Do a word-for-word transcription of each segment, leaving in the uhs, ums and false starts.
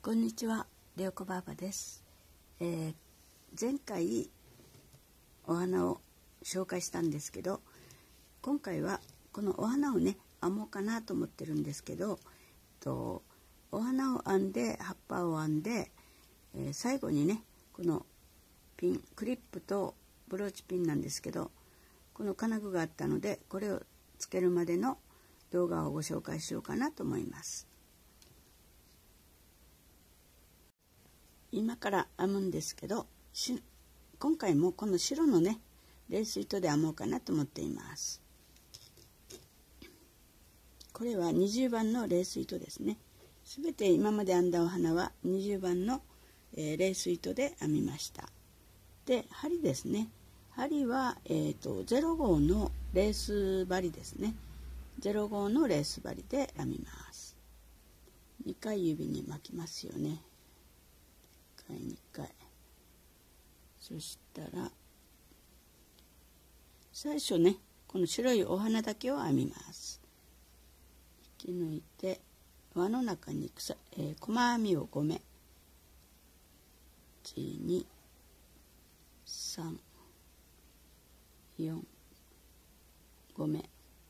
こんにちは、レオコばあばです、えー、前回お花を紹介したんですけど、今回はこのお花をね編もうかなと思ってるんですけど、とお花を編んで葉っぱを編んで、えー、最後にねこのピンクリップとブローチピンなんですけど、この金具があったのでこれをつけるまでの動画をご紹介しようかなと思います。今から編むんですけど、今回もこの白のねレース糸で編もうかなと思っています。これはにじゅうばんのレース糸ですね。すべて今まで編んだお花はにじゅうばんの、えー、レース糸で編みました。で針ですね、針は、えーと、ゼロ号のレース針ですね。ゼロ号のレース針で編みます。にかい指に巻きますよね。いっかいにかい。そしたら最初ねこの白いお花だけを編みます。引き抜いて輪の中に草、えー、細編みをごめいちにさんよんごめい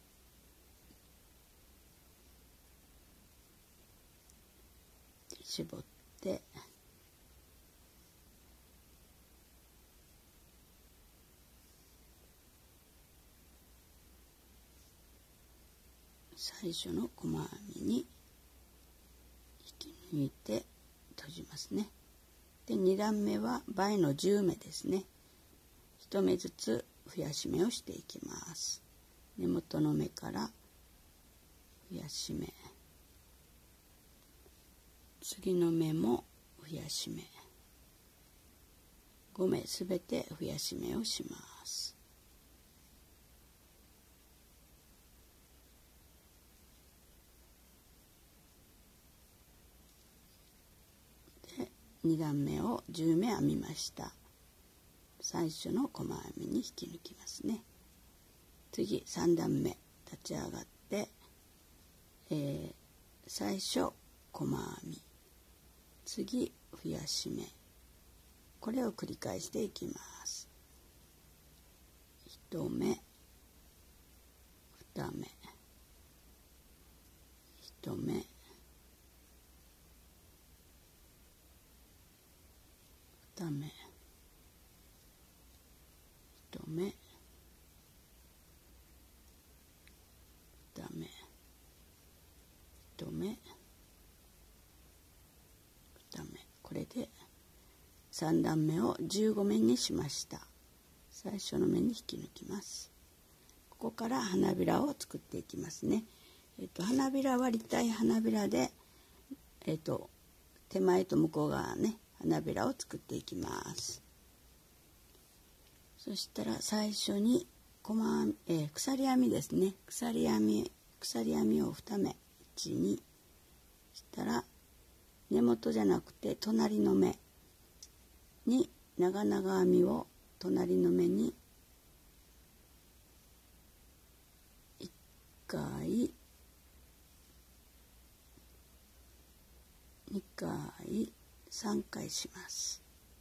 絞って最初の細編みに引き抜いて閉じますね。でに段目は倍のじゅうめですね。いち目ずつ増やし目をしていきます。根元の目から増やし目、次の目も増やし目、ごめいすべて増やし目をします。でに段目をじゅうめ編みました。最初の細編みに引き抜きますね。次さん段目立ち上がって、えー、最初細編み、次増やし目、これを繰り返していきます。いち目、に目、いち目、に目、いち目、に目、いち目、に目、これでさん段目をじゅうごめにしました。最初の目に引き抜きます。ここから花びらを作っていきますね。えっと、花びらは立体花びらで、えっと、手前と向こう側ね花びらを作っていきます。そしたら最初に細、えー、鎖編みですね。鎖編み鎖編みをに目いちにしたら根元じゃなくて隣の目に長々編みを隣の目にいっかいにかいさんかいします。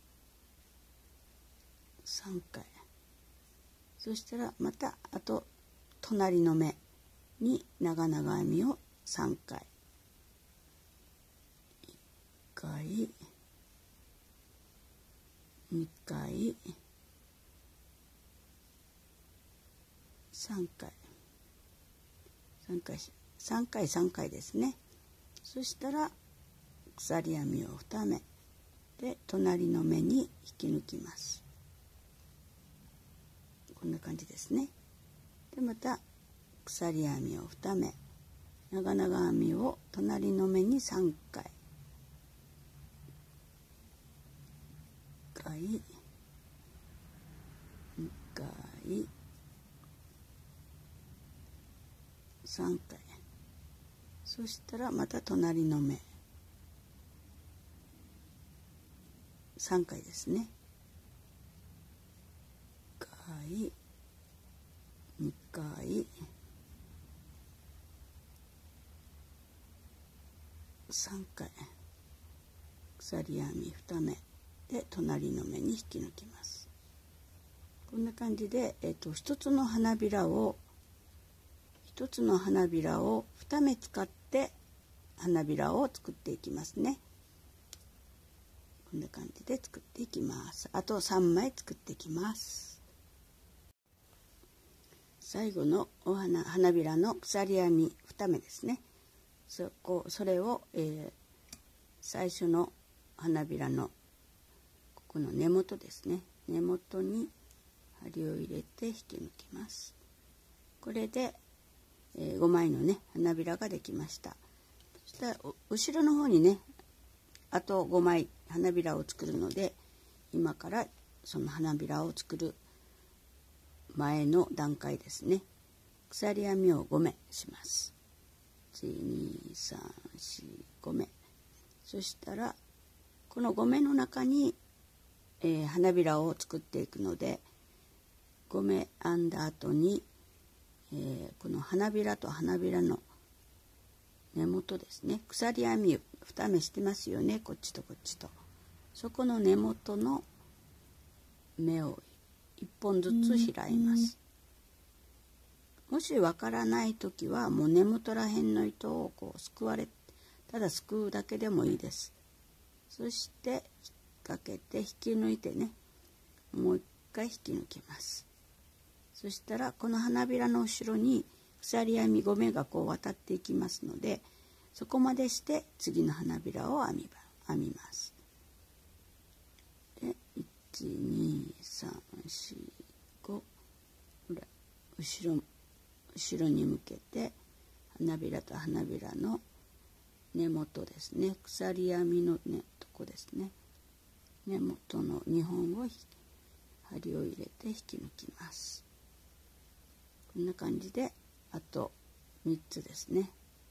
さんかい。そしたらまたあと隣の目に長々編みをさんかい、いっかいにかいさんかいさんかいさんかいさんかいですね。そしたら鎖編みをに目で隣の目に引き抜きます。こんな感じですね。でまた鎖編みをに目、長々編みを隣の目にさんかい、いっかいにかいさんかい、そしたらまた隣の目さんかいですね。いっかいにかいさんかい、 鎖編みに目で隣の目に引き抜きます。こんな感じで、えー、と一つの花びらを一つの花びらをに目使って花びらを作っていきますね。こんな感じで作っていきます。あとさんまい作っていきます。最後のお花花びらの鎖編みに目ですね。そこそれを、えー、最初の花びらのここの根元ですね、根元に針を入れて引き抜きます。これで、えー、ごまいのね花びらができました。そしたら後ろの方にねあとごまい花びらを作るので、今からその花びらを作る前の段階ですね、鎖編みをご目します。いちにさんよんご目。そしたらこのご目の中に、えー、花びらを作っていくので、ご目編んだ後に、えー、この花びらと花びらの根元ですね、鎖編みに目してますよね、こっちとこっちと。そこの根元の目をいっぽんずつ開います。もしわからない時はもう根元らへんの糸をこうすくわれただすくうだけでもいいです。そして引っ掛けて引き抜いてね、もう一回引き抜きます。そしたらこの花びらの後ろに鎖編みご目がこう渡っていきますので、そこまでして次の花びらを編み編みます。でいちにさんよんご後ろ後ろに向けて花びらと花びらの根元ですね、鎖編みの、ね、とこですね、根元のにほんを針を入れて引き抜きます。こんな感じであとみっつですね。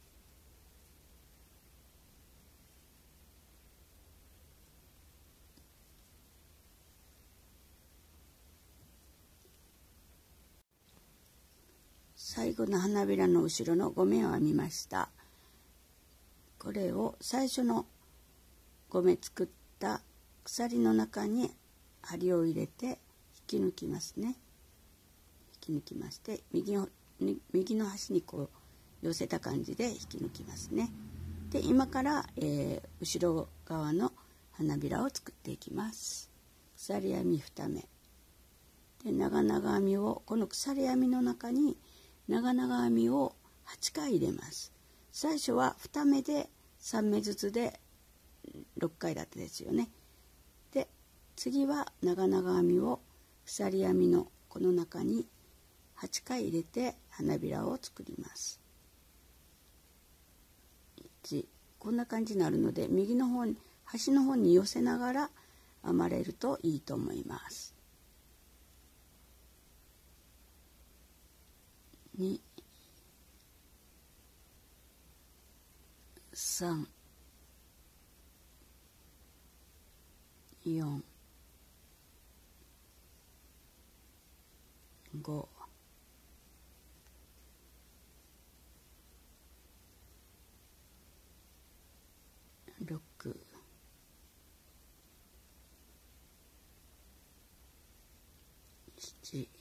最後の花びらの後ろのご目を編みました。これを最初のご目作った鎖の中に針を入れて引き抜きますね。引き抜きまして、右の右の端にこう寄せた感じで引き抜きますね。で今から、えー、後ろ側の花びらを作っていきます。鎖編みに目で長々編みをこの鎖編みの中に長々編みをはちかい入れます。最初はに目でさん目ずつでろっかい立てですよね。で次は長々編みを鎖編みのこの中にはちかい入れて花びらを作ります。いちこんな感じになるので、右の方に端の方に寄せながら編まれるといいと思います。にさんよんごろくしち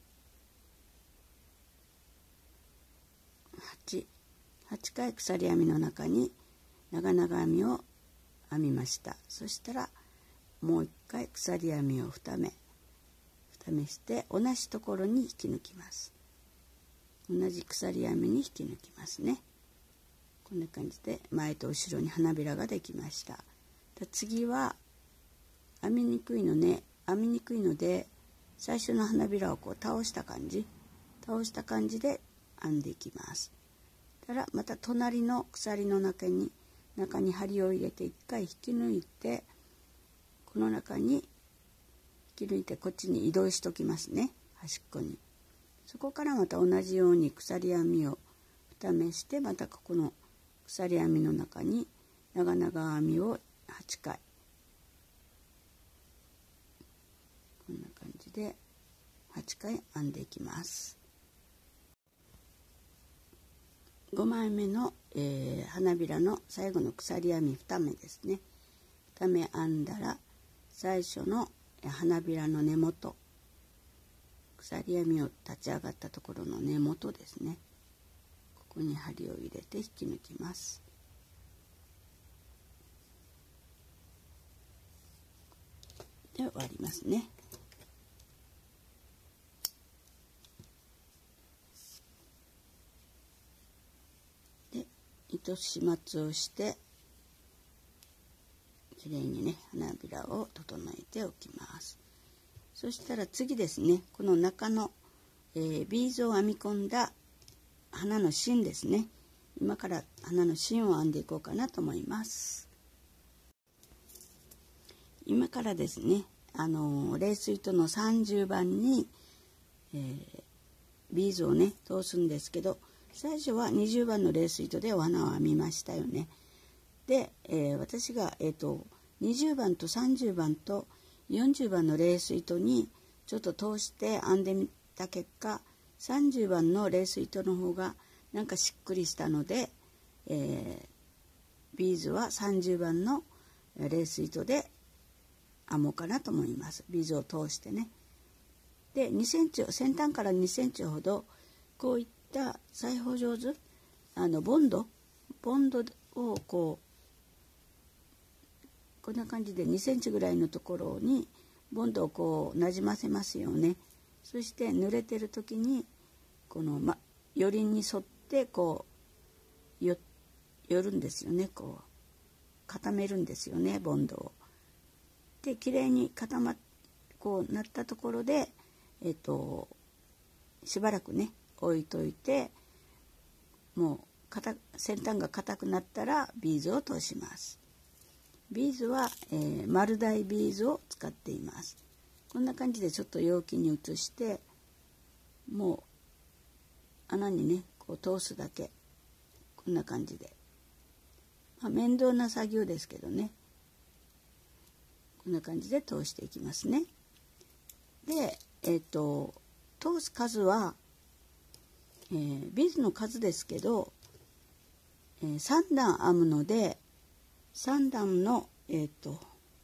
はち はちかい鎖編みの中に長々編みを編みました。そしたらもう一回鎖編みをに目に目して同じところに引き抜きます。同じ鎖編みに引き抜きますね。こんな感じで前と後ろに花びらができました。次は編みにくいのね編みにくいので最初の花びらをこう倒した感じ倒した感じで編んでいきます。たらまた隣の鎖の中に中に針を入れて一回引き抜いて、この中に引き抜いてこっちに移動しときますね、端っこに。そこからまた同じように鎖編みをに目して、またここの鎖編みの中に長々編みをはちかい、こんな感じではちかい編んでいきます。ごまいめの、えー、花びらの最後の鎖編みに目ですね。 ため編んだら、最初の花びらの根元、鎖編みを立ち上がったところの根元ですね、ここに針を入れて引き抜きます。で終わりますね。で糸始末をしてきれいにね花びらを整えておきます。そしたら次ですね、この中の、えー、ビーズを編み込んだ花の芯ですね。今から花の芯を編んでいこうかなと思います。今からですね、あのレース糸のさんじゅうばんに、えー、ビーズをね通すんですけど、最初はにじゅうばんのレース糸でお花を編みましたよね。で、えー、私が、えーと、にじゅうばんとさんじゅうばんとよんじゅうばんのレース糸にちょっと通して編んでみた結果、さんじゅうばんのレース糸の方がなんかしっくりしたので、えー、ビーズはさんじゅうばんのレース糸で編もうかなと思います。ビーズを通してね。でにセンチ、先端からにセンチほどこういった裁縫上手、あのボンドボンドをこうこんな感じでにセンチぐらいのところにボンドをこうなじませますよね。そして濡れてる時にこの、ま、よりに沿ってこうよ寄るんですよね。こう固めるんですよね、ボンドを。できれいに固まっこうなったところで、えっと、しばらくね置いといて、もう先端が硬くなったらビーズを通します。ビーズは、えー、丸大ビーズを使っています。こんな感じでちょっと容器に移して、もう穴にねこう通すだけ、こんな感じで、まあ、面倒な作業ですけどね、こんな感じで通していきますね。で、えっと通す数は、えー、ビーズの数ですけど、えー、さんだん編むのでさんだんの、えっと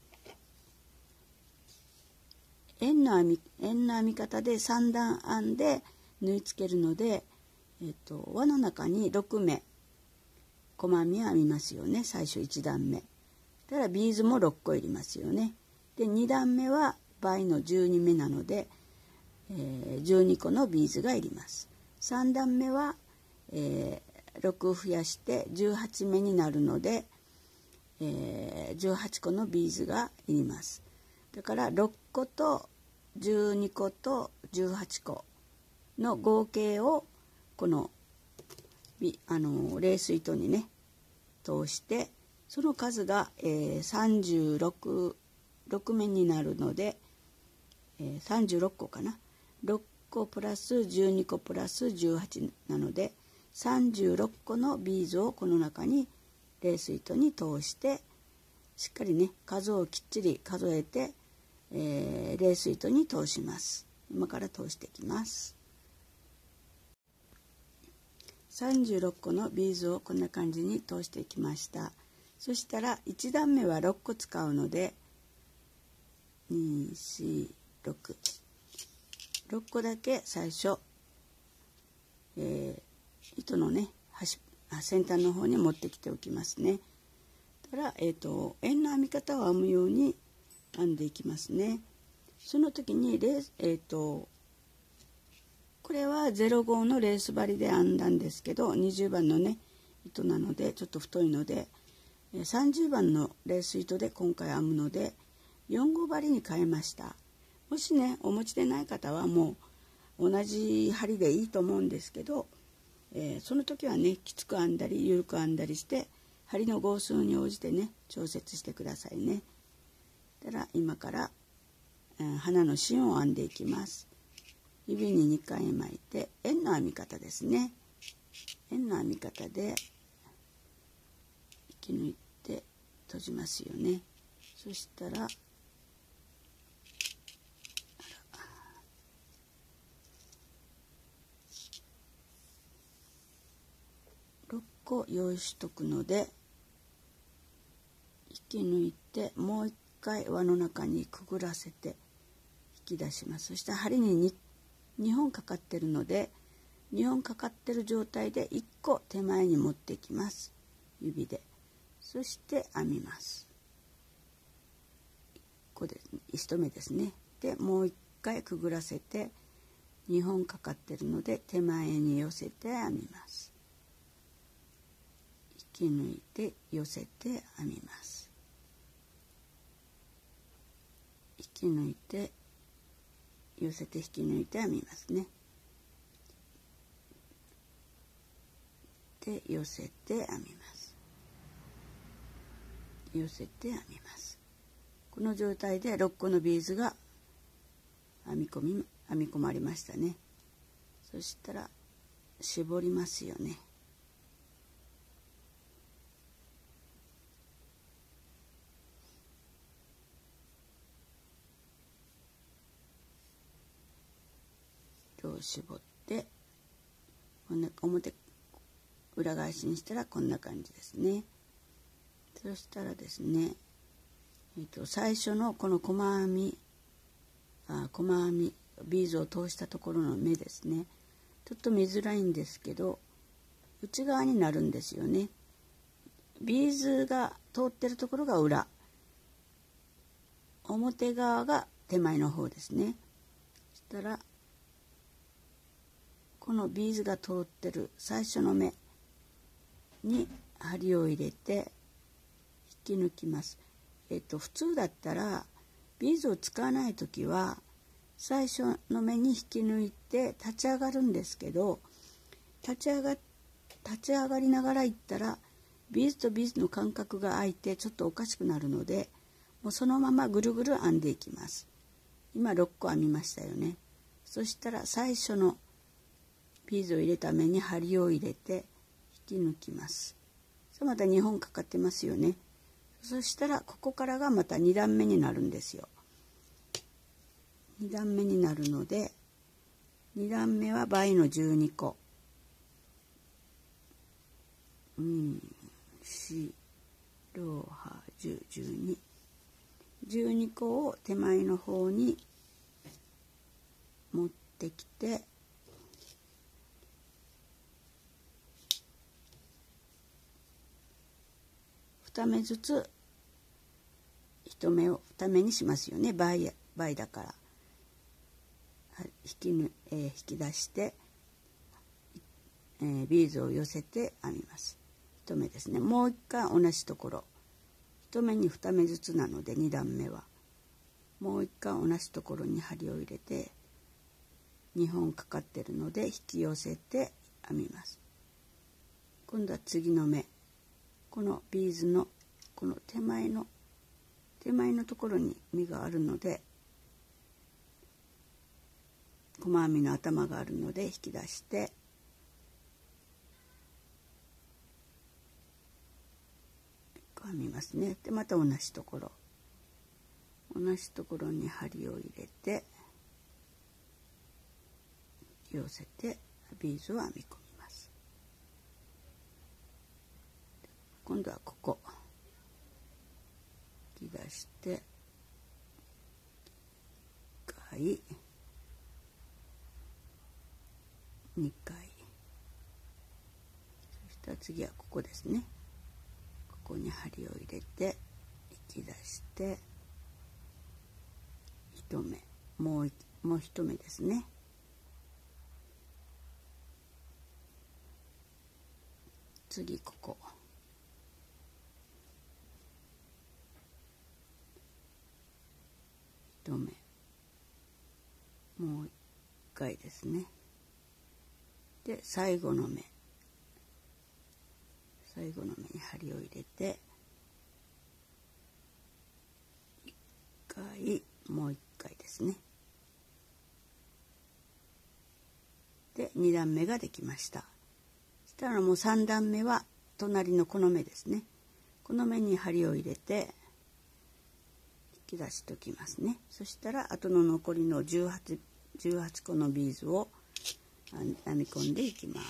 円の編み円の編み方でさんだん編んで縫い付けるので、えっと輪の中にろくめ細編みを編みますよね。最初いちだんめだからビーズもろっこいりますよね。でにだんめは倍のじゅうにめなので、えー、じゅうにこのビーズがいります。さんだんめは、えー、ろく増やしてじゅうはちめになるので、えー、じゅうはちこのビーズがいります。だからろっことじゅうにことじゅうはちこの合計をこのあのレース糸にね通して、その数が、えー、さんじゅうろく、ろくめになるので、えー、さんじゅうろっこかな。ろっこプラスじゅうにこプラスじゅうはちなのでさんじゅうろっこのビーズをこの中にレース糸に通して、しっかりね数をきっちり数えて、えー、レース糸に通します。今から通していきます。さんじゅうろっこのビーズをこんな感じに通していきました。そしたらいちだんめはろっこ使うのでに、よん、ろく、ろっこだけ最初、えー、糸のね端先端の方に持ってきておきますね。たら、えーと、円の編み方を編むように編んでいきますね。その時にレース、えーと、これはゼロごのレース針で編んだんですけど、にじゅうばんのね糸なのでちょっと太いので、さんじゅうばんのレース糸で今回編むのでよんごう針に変えました。もしねお持ちでない方はもう同じ針でいいと思うんですけど、えー、その時はねきつく編んだり緩く編んだりして針の号数に応じてね調節してくださいね。だから今から、えー、花の芯を編んでいきます。指ににかい巻いて円の編み方ですね。円の編み方で引き抜いて閉じますよね。そしたらろっこ用意しとくので引き抜いてもう一回輪の中にくぐらせて引き出します。そして針に 2, にほんかかってるのでにほんかかってる状態でいっこ手前に持ってきます。指で。そして編みます。いっこですね、いち目ですね。でもう一回くぐらせてにほんかかってるので手前に寄せて編みます。引き抜いて寄せて編みます。引き抜いて寄せて引き抜いて編みますね。で寄せて編みます。寄せて編みます。この状態でろっこのビーズが編み込み編み込まれましたね。そしたら絞りますよね。糸を絞ってこんな表裏返しにしたらこんな感じですね。そしたらですね、えっと、最初のこの細編みあ細編みビーズを通したところの目ですね、ちょっと見づらいんですけど内側になるんですよね。ビーズが通ってるところが裏、表側が手前の方ですね。そしたらこのビーズが通ってる最初の目に針を入れて引き抜きます。えっと普通だったらビーズを使わない時は最初の目に引き抜いて立ち上がるんですけど、立ち上が立ち上がりながらいったらビーズとビーズの間隔が空いてちょっとおかしくなるので、もうそのままぐるぐる編んでいきます。今ろっこ編みましたよね。そしたら最初のビーズを入れた目に針を入れて引き抜きます。またにほんかかってますよね。そしたらここからがまたに段目になるんですよ。に段目になるのでに段目は倍のじゅうにこ、うん、し、ろ、は、じゅう、じゅうに、じゅうにこを手前の方に持ってきてに目ずついち目をに目にしますよね。倍、倍だから引きぬ、えー、引き出して、えー、ビーズを寄せて編みます。いち目ですね。もう一回同じところ、いち目にに目ずつなのでに段目はもう一回同じところに針を入れてにほんかかってるので引き寄せて編みます。今度は次の目、このビーズのこの手前の手前のところに目があるので細編みの頭があるので引き出して編みますね。でまた同じところ同じところに針を入れて寄せてビーズを編み込みます。今度はここ引き出していっかいにかい、そしたら次はここですね。ここに針を入れて引き出していち目、もうもういち目ですね。次ここいち目、もういっかいですね。で最後の目最後の目に針を入れていっかい、もういっかいですね。でに段目ができました。そしたらもうさん段目は隣のこの目ですね。この目に針を入れて引き出しておきますね。そしたらあとの残りのじゅうはち、じゅうはちこのビーズを編み込んでいきます。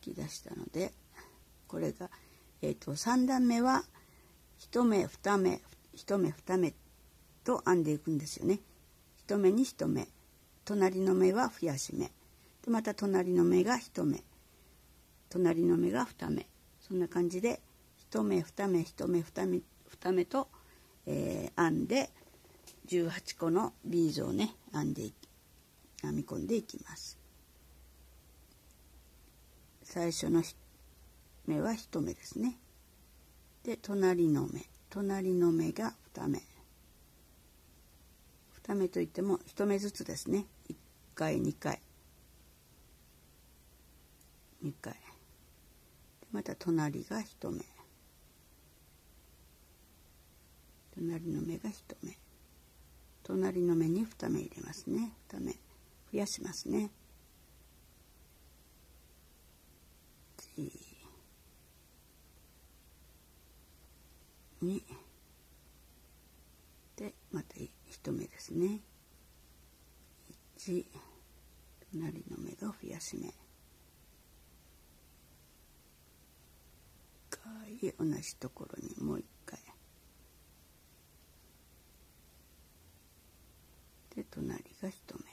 き出したので、これが、えー、とさん段目はいち目に目いち目に目と編んでいくんですよね。いち目にいち目、隣の目は増やし目で、また隣の目がいち目、隣の目がに目、そんな感じでいち目に目いち目に目に目と、えー、編んでじゅうはちこのビーズをね編んでい編み込んでいきます。最初の目はいち目ですね。で隣の目、隣の目がに目、に目といってもいち目ずつですね。いっかいにかいにかいで、また隣がいち目、隣の目がいち目、隣の目にに目入れますね。に目増やしますね。にでまたいち目ですね。いち、隣の目が増やし目、同じところにもう一回で、隣がいち目、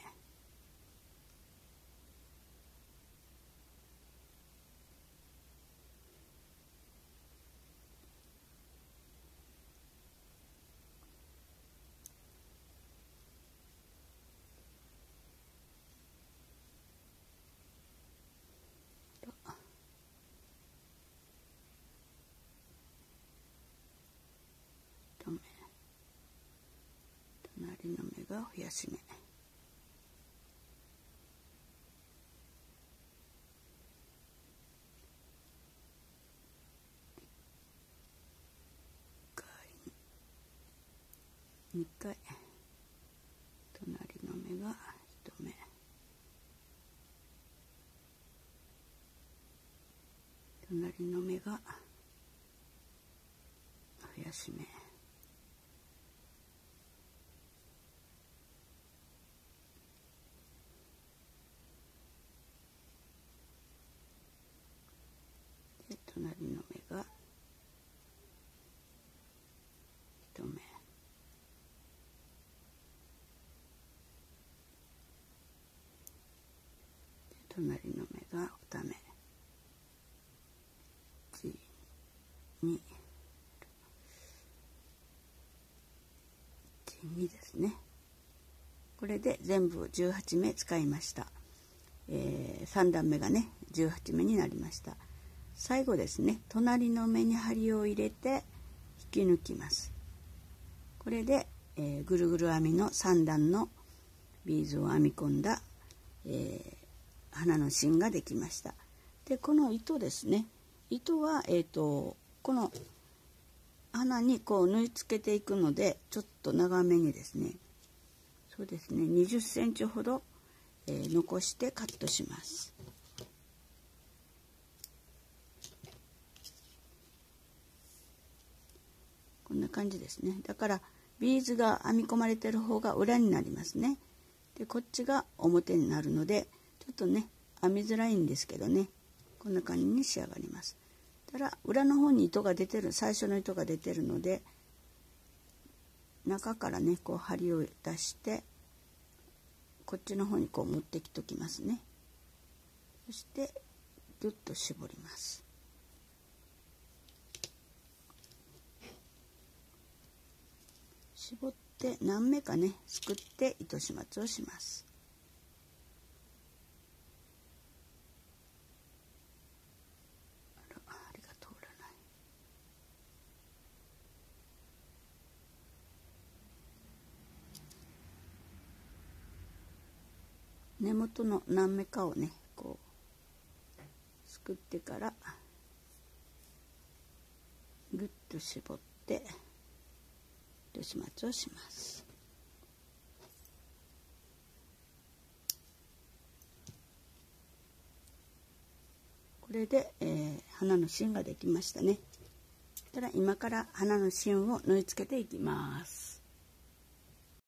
隣の目が増やし目、にかい、隣の目がいち目、隣の目が増やし目、で隣の目がいち目、隣の目がに目、いち、に、にですね。これで全部じゅうはち目使いました。えー、さん段目がねじゅうはち目になりました。最後ですね、隣の目に針を入れて引き抜きます。これで、えー、ぐるぐる編みのさん段のビーズを編み込んだ、えー、花の芯ができました。でこの糸ですね、糸は、えーと、この花にこう縫い付けていくので、ちょっと長めにですね、そうですねにじゅっセンチほど、えー、残してカットします。こんな感じですね。だからビーズが編み込まれてる方が裏になりますね。でこっちが表になるので、ちょっとね編みづらいんですけどね、こんな感じに仕上がります。ただ裏の方に糸が出てる、最初の糸が出てるので、中からねこう針を出してこっちの方にこう持ってきときますね。そしてギュッと絞ります。絞って何目かねすくって糸始末をします。あら、針が通らない。根元の何目かをねこうすくってからぐっと絞って糸始末をします。これで、えー、花の芯ができましたね。そしたら今から花の芯を縫い付けていきます。